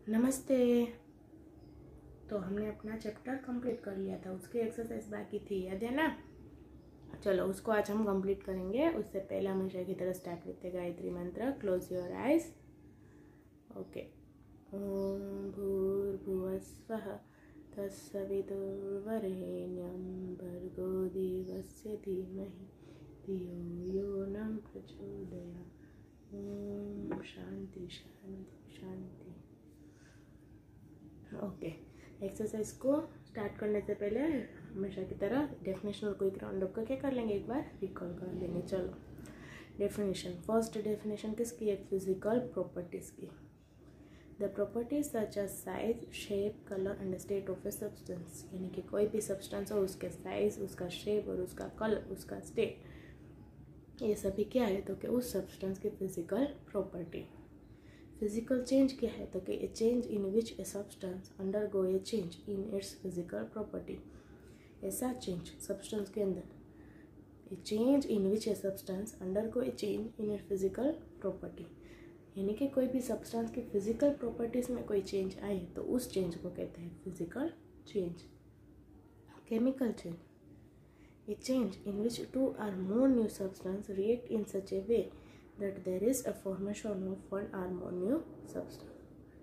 नमस्ते। तो हमने अपना चैप्टर कंप्लीट कर लिया था, उसकी एक्सरसाइज बाकी थी, याद है ना। चलो उसको आज हम कंप्लीट करेंगे। उससे पहले हमेशा की तरह स्टार्ट करते गायत्री मंत्र। Close your eyes. ओके। ओम भूर्भुवस्वः तत्सवितुर्वरेण्यं भर्गो देवस्य धीमहि धियो यो न प्रचोदयात्। ओम शांति शांति शांति। ओके। एक्सरसाइज को स्टार्ट करने से पहले हमेशा की तरह डेफिनेशन और क्विक राउंड अप करके कर लेंगे, एक बार रिकॉल कर लेंगे। चलो डेफिनेशन। फर्स्ट डेफिनेशन किसकी है? फिजिकल प्रॉपर्टीज की। The properties such as size, shape, colour and state of a substance, यानी कि कोई भी सब्सटेंस हो उसके साइज, उसका शेप और उसका कलर, उसका स्टेट, ये सभी क्या है? तो कि उस सब्सटेंस की फिजिकल प्रॉपर्टी। फिजिकल चेंज क्या है? तो कि a change in which a substance undergo a change in its physical property. ऐसा चेंज सब्सटेंस के अंदर, a change in which a substance undergo a change in its physical property, यानी कि कोई भी सब्सटेंस की फिजिकल प्रॉपर्टीज में कोई चेंज आए तो उस चेंज को कहते हैं physical change. Chemical change, a change in which two or more new substance react in such a way that there is a formation of one or more new substance.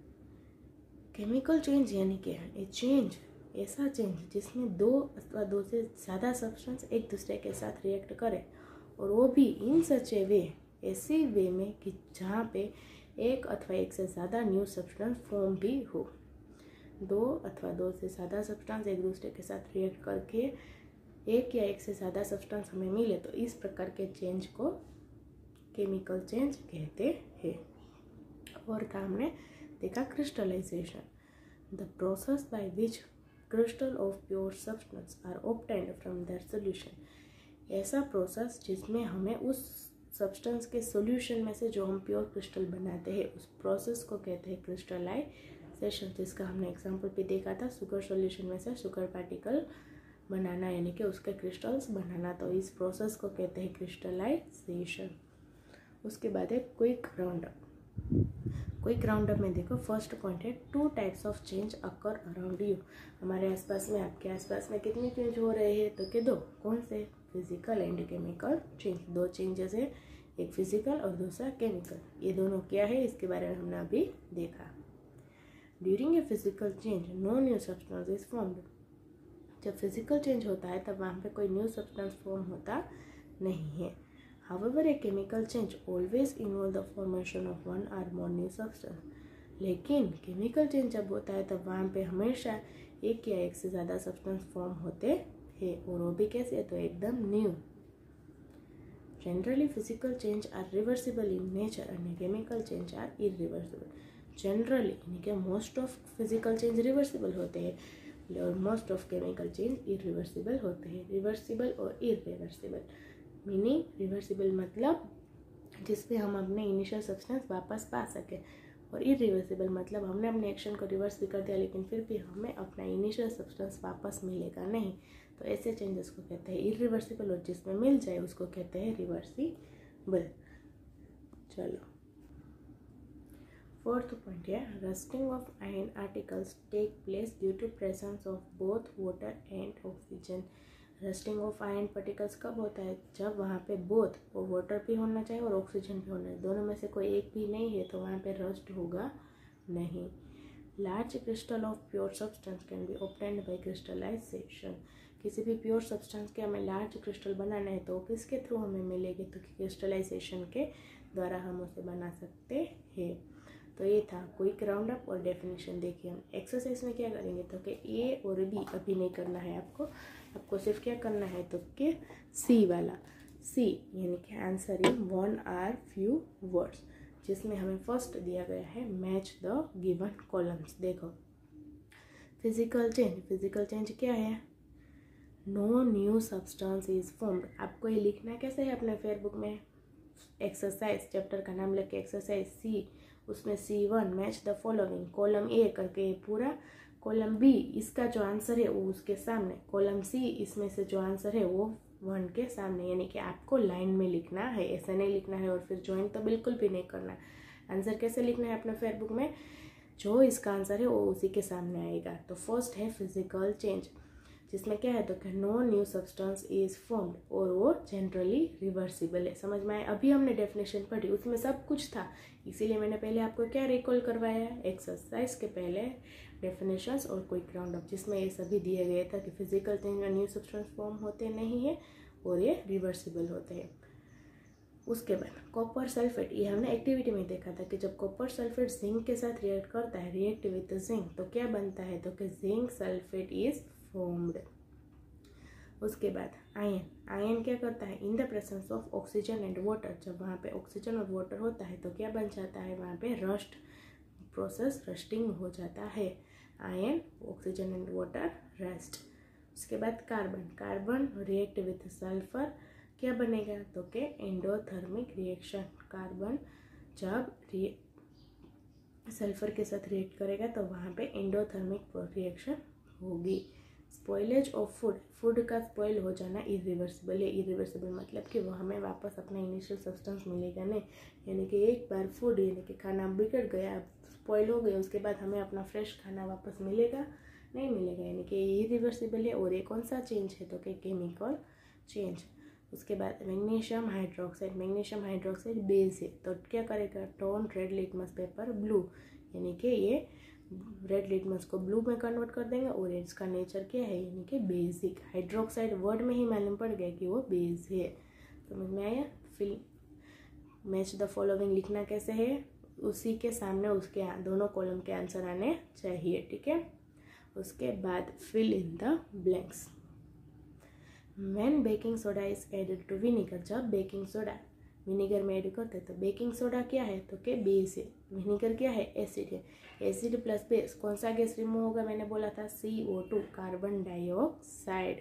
Chemical change यानी क्या है? ए change, ऐसा change जिसमें दो अथवा दो से ज़्यादा सब्सटेंस एक दूसरे के साथ रिएक्ट करे, और वो भी इन सच ए वे, ऐसी वे में कि जहाँ पे एक अथवा एक से ज़्यादा न्यू सब्सटेंस फॉर्म भी हो। दो अथवा दो से ज़्यादा सब्सटेंस एक दूसरे के साथ रिएक्ट करके एक या एक से ज़्यादा सब्सटेंस हमें मिले तो इस प्रकार के चेंज को केमिकल चेंज कहते हैं। और था हमने देखा crystallisation, the process by which crystal of pure substance are obtained from their solution. ऐसा प्रोसेस जिसमें हमें उस सब्सटेंस के सॉल्यूशन में से जो हम प्योर क्रिस्टल बनाते हैं उस प्रोसेस को कहते हैं क्रिस्टलाइजेशन, जिसका हमने एग्जाम्पल भी देखा था। शुगर सॉल्यूशन में से शुगर पार्टिकल बनाना यानी कि उसके क्रिस्टल्स बनाना, तो इस प्रोसेस को कहते हैं क्रिस्टलाइजेशन। उसके बाद है quick round up. Quick round up में देखो फर्स्ट पॉइंट है, two types of change occur around you. हमारे आसपास में, आपके आसपास में कितने चेंज हो रहे हैं? तो कि दो। कौन से? Physical and chemical change. दो चेंजेस है, एक फिजिकल और दूसरा केमिकल। ये दोनों क्या है इसके बारे में हमने अभी देखा। During a physical change no new substance is formed. जब फिजिकल चेंज होता है तब वहाँ पे कोई न्यू सब्सटेंस फॉर्म होता नहीं है। However, a chemical change always involve the formation of one or more new substance. लेकिन केमिकल चेंज जब होता है तब वहाँ पे हमेशा एक या एक से ज़्यादा सब्सटेंस फॉर्म होते हैं, और वो भी कैसे? तो एकदम new. Generally physical change are reversible in nature and chemical change are irreversible. Generally यानी कि most of physical change reversible होते हैं और most of chemical change irreversible होते हैं। रिवर्सिबल और इरिवर्सिबल मीनिंग, रिवर्सिबल मतलब जिसपे हम अपने इनिशियल सब्सटेंस वापस पा सकें, और इरिवर्सिबल मतलब हमने अपने एक्शन को रिवर्स भी कर दिया लेकिन फिर भी हमें अपना इनिशियल सब्सटेंस वापस मिलेगा नहीं, तो ऐसे चेंजेस को कहते हैं इरिवर्सिबल, और जिसमें मिल जाए उसको कहते हैं रिवर्सिबल। चलो फोर्थ पॉइंट है, rusting of iron articles take place due to presence of both water and oxygen. Rusting of iron particles कब होता है? जब वहाँ पे बोथ, वो वाटर भी होना चाहिए और ऑक्सीजन भी होना चाहिए, दोनों में से कोई एक भी नहीं है तो वहाँ पे रस्ट होगा नहीं। Large crystal of pure substance can be obtained by crystallisation. किसी भी प्योर सब्सटेंस के हमें लार्ज क्रिस्टल बनाना है तो किसके थ्रू हमें मिलेगी? तो क्रिस्टलाइजेशन के द्वारा हम उसे बना सकते हैं। तो ये था क्विक राउंड अप और डेफिनेशन। देखिए हम एक्सरसाइज में क्या करेंगे तो कि ए और बी अभी नहीं करना है आपको सिर्फ क्या करना है तो कि सी वाला, सी यानी कि answer in one or few words, जिसमें हमें फर्स्ट दिया गया है मैच द गिवन कॉलम्स। देखो फिजिकल चेंज क्या है? No new substance is formed. आपको ये लिखना कैसे है अपने फेयरबुक में? एक्सरसाइज, चैप्टर का नाम लिख के एक्सरसाइज सी, उसमें C1 match the following, column A करके पूरा, कॉलम बी इसका जो आंसर है वो उसके सामने, कॉलम सी इसमें से जो आंसर है वो 1 के सामने, यानी कि आपको लाइन में लिखना है, ऐसा नहीं लिखना है और फिर ज्वाइन तो बिल्कुल भी नहीं करना। आंसर कैसे लिखना है अपने फेयरबुक में? जो इसका आंसर है वो उसी के सामने आएगा। तो फर्स्ट है फिजिकल चेंज, जिसमें क्या है तो कि no new substance is formed, और वो जनरली रिवर्सिबल है। समझ में आया? अभी हमने डेफिनेशन पढ़ी, उसमें सब कुछ था, इसीलिए मैंने पहले आपको क्या रिकॉल करवाया एक्सरसाइज के पहले डेफिनेशंस और क्विक राउंड अप, जिसमें ये सभी दिए गए था कि फिजिकल चेंज में न्यू सब्सटेंस फॉर्म होते नहीं है और ये रिवर्सिबल होते हैं। उसके बाद कॉपर सल्फेट, ये हमने एक्टिविटी में देखा था कि जब कॉपर सल्फेट जिंक के साथ रिएक्ट करता है, रिएक्ट विद जिंक, तो क्या बनता है तो कि जिंक सल्फेट इज फॉर्म्ड। उसके बाद आयन, आयन क्या करता है in the presence of oxygen and water, जब वहाँ पे ऑक्सीजन और वाटर होता है तो क्या बन जाता है वहाँ पे रस्ट, प्रोसेस रस्टिंग हो जाता है। Iron, oxygen and water, rust. उसके बाद carbon, carbon react with sulphur, क्या बनेगा तो के एंडोथर्मिक रिएक्शन। कार्बन जब सल्फर के साथ रिएक्ट करेगा तो वहाँ पे एंडोथर्मिक रिएक्शन होगी। स्पॉइलेज ऑफ फूड, फूड का स्पॉइल हो जाना इरिवर्सिबल है। इरिवर्सिबल मतलब कि वो हमें वापस अपना इनिशियल सब्सटेंस मिलेगा नहीं, यानी कि एक बार फूड यानी कि खाना बिगड़ गया, स्पॉइल हो गया, उसके बाद हमें अपना फ्रेश खाना वापस मिलेगा नहीं मिलेगा, यानी कि इरिवर्सिबल है। और ये कौन सा चेंज है तो कि केमिकल चेंज। उसके बाद magnesium hydroxide, magnesium hydroxide base है तो क्या करेगा turn red litmus paper blue, यानी कि ये रेड लिटमस को ब्लू में कन्वर्ट कर देंगे और इसका नेचर क्या है यानी कि बेसिक। हाइड्रोक्साइड वर्ड में ही मालूम पड़ गया कि वो बेस है। समझ में आया? फिल मैच द फॉलोइंग लिखना कैसे है, उसी के सामने उसके दोनों कॉलम के आंसर आने चाहिए, ठीक है। उसके बाद fill in the blanks. When baking soda is added to vinegar, जब बेकिंग सोडा विनीगर में ऐड करते हैं तो बेकिंग सोडा क्या है तो के बेस है, विनीगर क्या है एसिड है। एसिड प्लस बेस कौन सा गैस रिमूव होगा, मैंने बोला था CO2, carbon dioxide,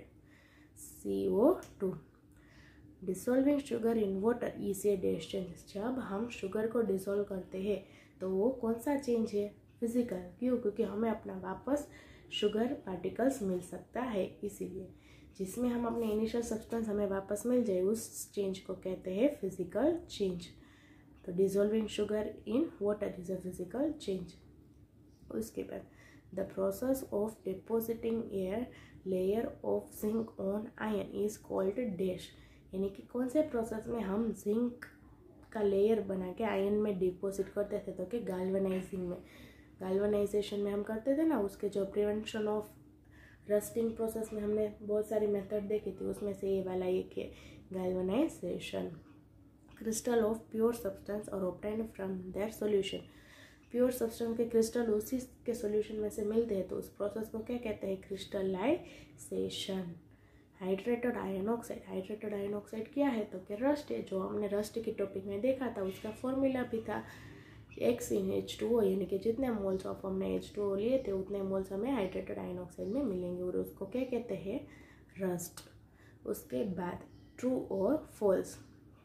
CO2। Dissolving sugar in water is a dash change, जब हम शुगर को डिसॉल्व करते हैं तो वो कौन सा चेंज है फिजिकल। क्यों? क्योंकि हमें अपना वापस शुगर पार्टिकल्स मिल सकता है, इसीलिए जिसमें हम अपने इनिशियल सब्सटेंस हमें वापस मिल जाए उस चेंज को कहते हैं फिजिकल चेंज। तो dissolving sugar in water is a physical change. उसके बाद the process of depositing air layer of zinc on iron is called dash, यानी कि कौन से प्रोसेस में हम जिंक का लेयर बना के आयन में डिपोजिट करते थे तो कि गाल्वनाइजिंग में, गाल्वनाइजेशन में हम करते थे ना, उसके जो प्रिवेंशन ऑफ रस्टिंग प्रोसेस में हमने बहुत सारी मेथड देखी थी, उसमें से ये वाला एक है galvanisation. Crystal of pure substance और obtained from their solution, pure substance के क्रिस्टल उसी के सॉल्यूशन में से मिलते हैं तो उस प्रोसेस को क्या कहते हैं crystallisation. Hydrated iron oxide, hydrated iron oxide क्या है तो कि रस्ट है, जो हमने रस्ट के टॉपिक में देखा था उसका फॉर्मूला भी था X(H2O), यानी कि जितने मोल्स ऑफ हमने H2O लिए थे उतने मोल्स हमें हाइड्रेटेड आयन ऑक्साइड में मिलेंगे और उसको क्या कहते हैं रस्ट। उसके बाद ट्रू और false.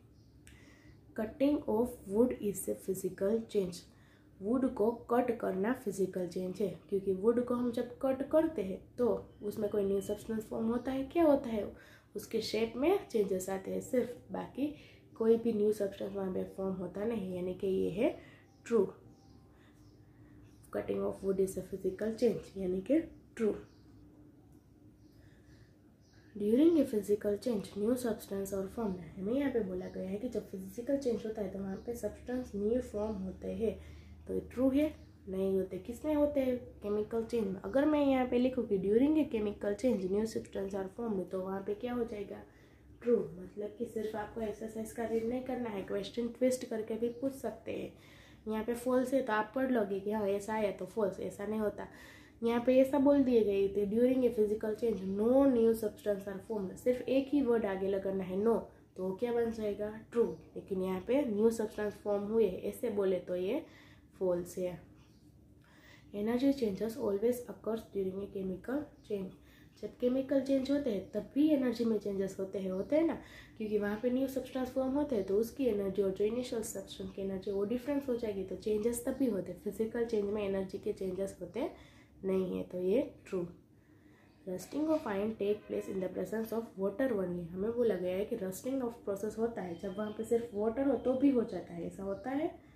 Cutting of wood is a physical change, wood को कट करना फिजिकल चेंज है, क्योंकि वुड को हम जब कट करते हैं तो उसमें कोई न्यू सब्सटेंस फॉर्म होता है, क्या होता है उसके शेप में चेंजेस आते हैं सिर्फ, बाकी कोई भी न्यू सब्सटेंस वहाँ पे फॉर्म होता नहीं, यानी कि ये है true. Cutting of wood is a physical change, यानी कि true. During a physical change new substance और फॉर्म, हमें यहाँ पे बोला गया है कि जब फिजिकल चेंज होता है तो वहाँ पे सब्सटेंस न्यू फॉर्म होते हैं, तो ये ट्रू है नहीं होते। किसमें होते हैं केमिकल चेंज। अगर मैं यहाँ पे लिखूँ कि during a chemical change new substance are form, तो वहाँ पे क्या हो जाएगा ट्रू। मतलब कि सिर्फ आपको एक्सरसाइज का रीड नहीं करना है, क्वेश्चन ट्विस्ट करके भी पूछ सकते हैं। यहाँ पे फॉल्स है तो आप पढ़ लोगे कि हाँ ऐसा आया तो फॉल्स, ऐसा नहीं होता। यहाँ पे ऐसा बोल दिए गए थे during a physical change no new substance are formed, सिर्फ एक ही वर्ड आगे लगाना है नो, तो क्या बन जाएगा ट्रू। लेकिन यहाँ पे न्यू सब्सटेंस फॉर्म हुए ऐसे बोले तो ये फॉल्स है। Energy changes always occurs during a chemical change, जब केमिकल चेंज होते हैं तब भी एनर्जी में चेंजेस होते हैं ना, क्योंकि वहाँ पे न्यू सब्सटेंस फॉर्म होते हैं तो उसकी एनर्जी और जो इनिशियल सब्सटेंस की एनर्जी वो डिफरेंस हो जाएगी, तो चेंजेस तभी होते हैं। फिजिकल चेंज में एनर्जी के चेंजेस होते नहीं है, तो ये true. Rusting of iron take place in the presence of water only, हमें बोला गया है कि रस्टिंग ऑफ प्रोसेस होता है जब वहाँ पे सिर्फ वाटर हो तो भी हो जाता है, ऐसा होता है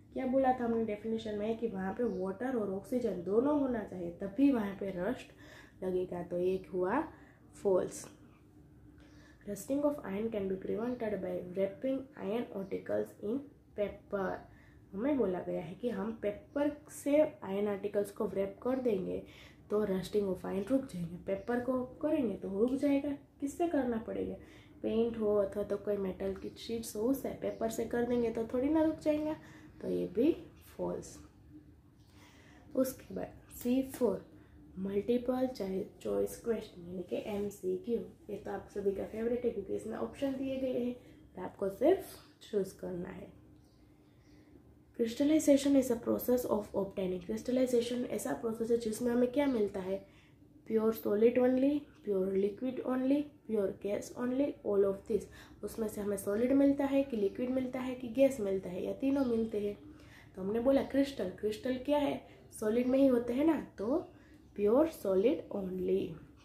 क्या बोला था हमने डेफिनेशन में कि वहाँ पे वाटर और ऑक्सीजन दोनों होना चाहिए तभी वहाँ पे रस्ट लगेगा, तो ये हुआ false. Rusting of iron can be prevented by wrapping iron articles in paper. हमें बोला गया है कि हम पेपर से आयरन आर्टिकल्स को रैप कर देंगे तो रस्टिंग ऑफ आयरन रुक जाएंगे। पेपर को करेंगे तो रुक जाएगा। किससे करना पड़ेगा? पेंट हो अथवा तो कोई मेटल की शीट्स हो उससे। पेपर से कर देंगे तो थोड़ी ना रुक जाएगा, तो ये भी फॉल्स। उसके बाद C4 मल्टीपल चॉइस क्वेश्चन यानी कि MCQ। ये तो आप सभी का फेवरेट है क्योंकि इसमें ऑप्शन दिए गए हैं तो आपको सिर्फ चूज करना है। Crystallisation is a process of obtaining. Crystallisation ऐसा प्रोसेस है जिसमें हमें क्या मिलता है? Pure solid only, pure liquid only, pure gas only, all of this. उसमें से हमें सॉलिड मिलता है कि लिक्विड मिलता है कि गैस मिलता है या तीनों मिलते हैं। तो हमने बोला क्रिस्टल, क्रिस्टल क्या है? सॉलिड में ही होते हैं ना, तो pure solid only.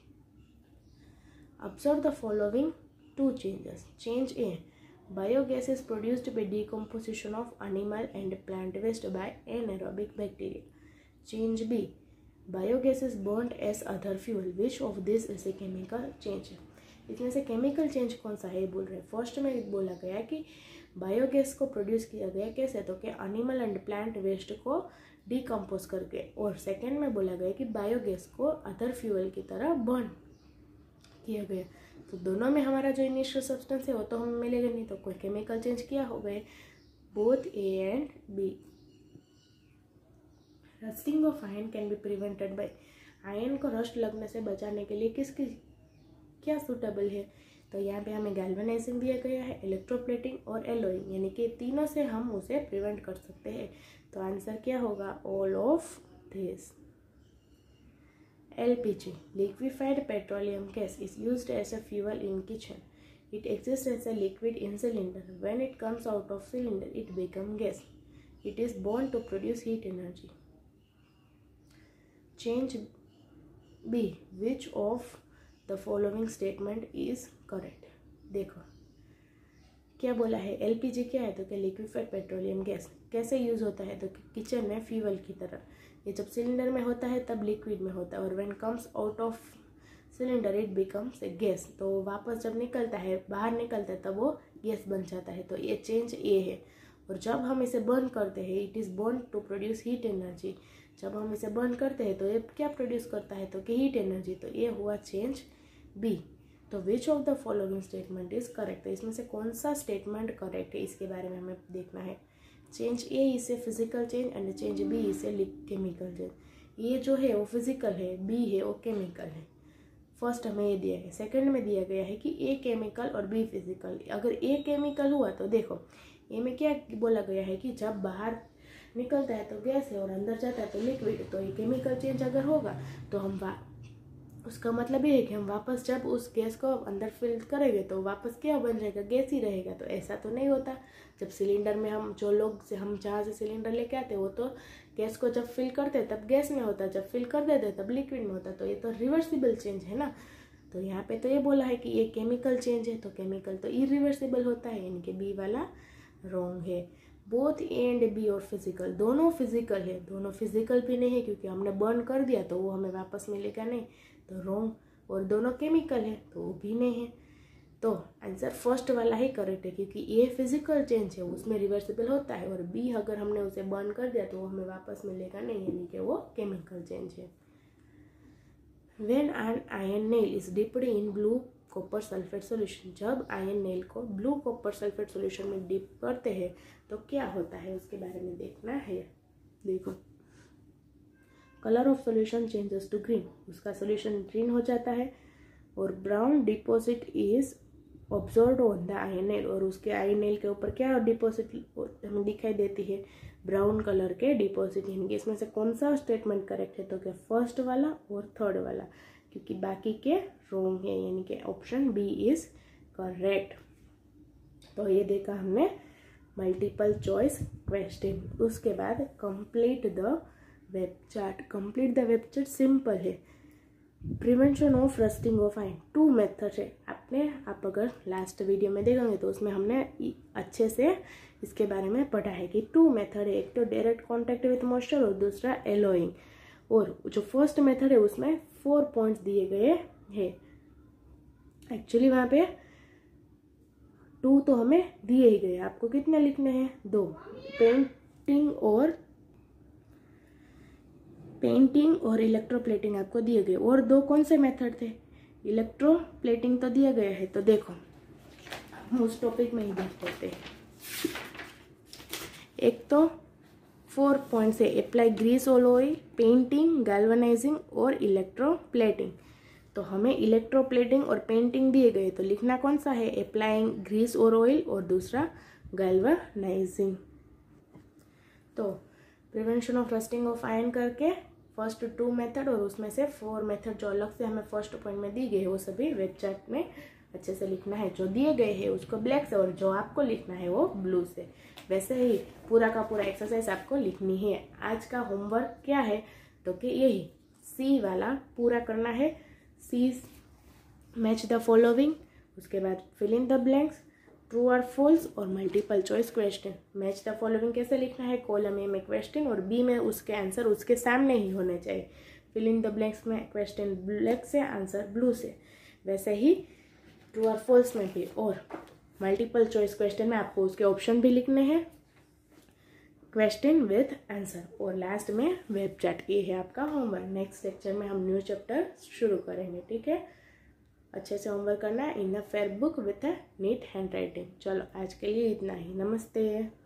Observe the following two changes. Change A, biogas is produced by decomposition of animal and plant waste by anaerobic bacteria. Change B, biogas is burnt as other fuel. Which of this is a chemical change? इसमें से chemical change कौन सा है बोल रहे हैं। First में बोला गया कि बायोगैस को प्रोड्यूस किया गया कैसे, तो क्या एनिमल एंड प्लांट वेस्ट को डिकम्पोज करके, और सेकेंड में बोला गया कि बायोगैस को अदर फ्यूल की तरह बर्न किया गया। तो दोनों में हमारा जो इनिशियल सब्सटेंस है वो तो हमें मिलेगा नहीं, तो कोई केमिकल चेंज किया हो गए। Both A and B। Rusting of iron can be prevented by. Iron को रस्ट लगने से बचाने के लिए किसकी क्या सूटेबल है, तो यहाँ पे हमें गैल्वेनाइजिंग दिया गया है, इलेक्ट्रोप्लेटिंग और एलोइंग, यानी कि तीनों से हम उसे प्रिवेंट कर सकते हैं। तो आंसर क्या होगा? All of this. LPG, liquefied petroleum gas, is used as a fuel in kitchen. It exists as a liquid in cylinder. When it comes out of cylinder, it becomes gas. It is burned to produce heat energy. Change B, which of the following statement is correct? देखो क्या बोला है। LPG क्या है, तो क्या liquefied petroleum gas कैसे use होता है, तो किचन में फ्यूल की तरह। ये जब सिलेंडर में होता है तब लिक्विड में होता है, और when comes out of cylinder it becomes a gas. तो वापस जब निकलता है, बाहर निकलता है, तब वो गैस बन जाता है। तो ये चेंज ए है। और जब हम इसे बर्न करते हैं, it is burn to produce heat energy. जब हम इसे बर्न करते हैं तो ये क्या प्रोड्यूस करता है, तो कि हीट एनर्जी। तो ये हुआ चेंज बी। तो which of the following statement is correct, तो इसमें से कौन सा स्टेटमेंट करेक्ट है इसके बारे में हमें देखना है। Change A is a physical change and change B is a chemical change. ये जो है वो फिजिकल है, बी है वो केमिकल है। फर्स्ट हमें ये दिया है। सेकंड में दिया गया है कि ए केमिकल और बी फिजिकल। अगर ए केमिकल हुआ तो देखो ए में क्या बोला गया है कि जब बाहर निकलता है तो गैस है और अंदर जाता है तो लिक्विड। तो ये केमिकल चेंज अगर होगा तो हम उसका मतलब ये है कि हम वापस जब उस गैस को अंदर फिल करेंगे तो वापस क्या बन जाएगा, गैस ही रहेगा। तो ऐसा तो नहीं होता। जब सिलेंडर में हम जो लोग से हम जहाँ से सिलेंडर लेके आते हैं वो तो गैस को जब फिल करते हैं तब गैस में होता है, जब फिल कर देते हैं तब लिक्विड में होता है। तो ये तो रिवर्सिबल चेंज है ना। तो यहाँ पे तो ये बोला है कि ये केमिकल चेंज है, तो केमिकल तो इरिवर्सिबल होता है, यानी कि बी वाला रॉन्ग है। बोथ ए एंड बी और फिजिकल, दोनों फिजिकल है। दोनों फिजिकल भी नहीं है क्योंकि हमने बर्न कर दिया तो वो हमें वापस मिलेगा नहीं, तो रॉन्ग। और दोनों केमिकल है तो वो भी नहीं है। तो आंसर फर्स्ट वाला ही करेक्ट है क्योंकि ए फिजिकल चेंज है, उसमें रिवर्सिबल होता है, और बी अगर हमने उसे बर्न कर दिया तो वो हमें वापस मिलेगा नहीं, यानी कि वो केमिकल चेंज है। When an iron nail is dipped in blue copper sulfate solution, जब आयन नेल को ब्लू कॉपर सल्फेट सोल्यूशन में डिप करते हैं तो क्या होता है उसके बारे में देखना है। देखो colour of solution changes to green, उसका सोल्यूशन ग्रीन हो जाता है। और brown deposit is observe on the iron nail, और उसके आयन नेल के ऊपर क्या डिपॉजिट हमें दिखाई देती है, ब्राउन कलर के डिपॉजिट। यानी कि इसमें से कौन सा स्टेटमेंट करेक्ट है, तो क्या फर्स्ट वाला और थर्ड वाला, क्योंकि बाकी के रॉन्ग है, यानी कि ऑप्शन बी इज करेक्ट। तो ये देखा हमने मल्टीपल चॉइस क्वेश्चन। उसके बाद complete the web chart. Complete the web chart simple है। Prevention of rusting of iron, 2 method है। आप अगर लास्ट वीडियो में देखेंगे तो उसमें हमने अच्छे से इसके बारे में पढ़ा है कि 2 मेथड है, एक तो डायरेक्ट कांटेक्ट विथ मॉइस्चर और दूसरा एलोइंग। और जो फर्स्ट मेथड है उसमें 4 पॉइंट्स दिए गए हैं। एक्चुअली वहाँ पे 2 तो हमें दिए ही गए, आपको कितने लिखने हैं? 2। पेंटिंग और इलेक्ट्रोप्लेटिंग आपको दिए गए। और 2 कौन से मेथड थे? इलेक्ट्रोप्लेटिंग तो दिया गया है, तो देखो हम उस टॉपिक में ही देख लेते हैं। एक तो 4 पॉइंट्स है, अप्लाई ग्रीस और ऑयल, पेंटिंग, गैल्वेनाइजिंग और इलेक्ट्रोप्लेटिंग। तो हमें इलेक्ट्रोप्लेटिंग और पेंटिंग दिए गए, तो लिखना कौन सा है? अप्लाइंग ग्रीस और ऑयल और दूसरा गैल्वेनाइजिंग। तो prevention of rusting of iron करके फर्स्ट 2 मेथड और उसमें से 4 मेथड जो अलग से हमें फर्स्ट पॉइंट में दी गई है वो सभी वेब चार्ट में अच्छे से लिखना है। जो दिए गए हैं उसको ब्लैक से और जो आपको लिखना है वो ब्लू से। वैसे ही पूरा का पूरा एक्सरसाइज आपको लिखनी है। आज का होमवर्क क्या है? तो कि यही सी वाला पूरा करना है। सी मैच द फॉलोइंग, उसके बाद fill in the blanks, true और फॉल्स और multiple choice question. Match the following कैसे लिखना है? कॉलम ए में क्वेश्चन और बी में उसके आंसर उसके सामने ही होने चाहिए। फिल इन द ब्लैंक्स में क्वेश्चन ब्लैक से, आंसर ब्लू से। वैसे ही ट्रू और फॉल्स में भी, और मल्टीपल चॉइस क्वेश्चन में आपको उसके ऑप्शन भी लिखने हैं, क्वेश्चन विथ आंसर। और लास्ट में वेब चैट। ये है आपका होमवर्क। नेक्स्ट लेक्चर में हम न्यू चैप्टर शुरू करेंगे, ठीक है? अच्छे से होमवर्क करना है in a fair book with a neat handwriting. चलो आज के लिए इतना ही। नमस्ते।